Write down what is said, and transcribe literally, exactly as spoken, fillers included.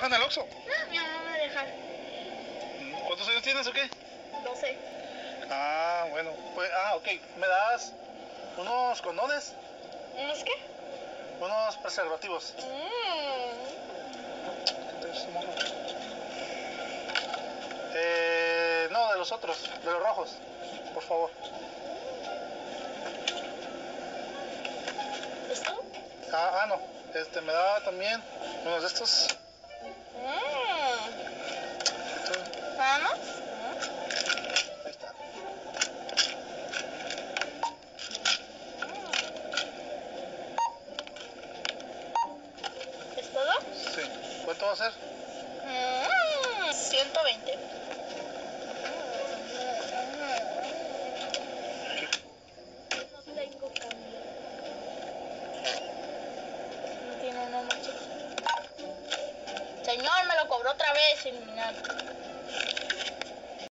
trabaja en el Oxxo? No, mi mamá me deja. ¿Cuántos años tienes o qué? doce. Ah, bueno. Pues, ah, ok. ¿Me das unos condones? ¿Unos qué? Unos preservativos. Mmm. Eh, no, de los otros, de los rojos, por favor. ¿Esto? Ah, ah, no. Este, me da también unos de estos. Mmm. Sí, ¿Nada más? ahí está. ¿Es todo? Sí. ¿Cuánto va a ser? Mmm. ciento veinte. No tengo cambio. No tiene una noche. Señor, me lo cobró otra vez, iluminado.